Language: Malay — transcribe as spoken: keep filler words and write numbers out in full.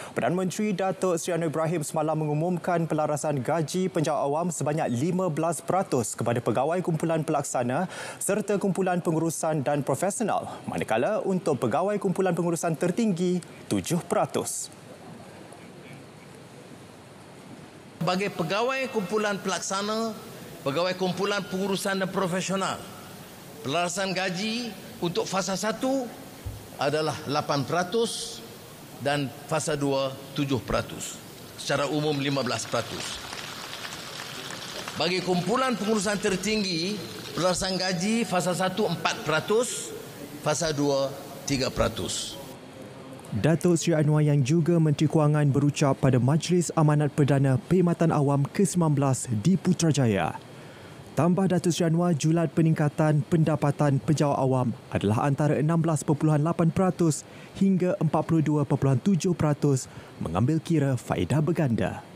Perdana Menteri Datuk Seri Anwar Ibrahim semalam mengumumkan pelarasan gaji penjawat awam sebanyak lima belas peratus kepada pegawai kumpulan pelaksana serta kumpulan pengurusan dan profesional, manakala untuk pegawai kumpulan pengurusan tertinggi tujuh peratus. Bagi pegawai kumpulan pelaksana, pegawai kumpulan pengurusan dan profesional, pelarasan gaji untuk fasa satu adalah lapan peratus dan fasa dua tujuh peratus. Secara umum lima belas peratus. Bagi kumpulan pengurusan tertinggi, pelarasan gaji fasa satu empat peratus, fasa dua tiga peratus. Datuk Seri Anwar yang juga Menteri Kewangan berucap pada Majlis Amanat Perdana Perkhidmatan Awam ke sembilan belas di Putrajaya. Tambah Datuk Seri Anwar, julat peningkatan pendapatan penjawat awam adalah antara enam belas perpuluhan lapan peratus hingga empat puluh dua perpuluhan tujuh peratus mengambil kira faedah berganda.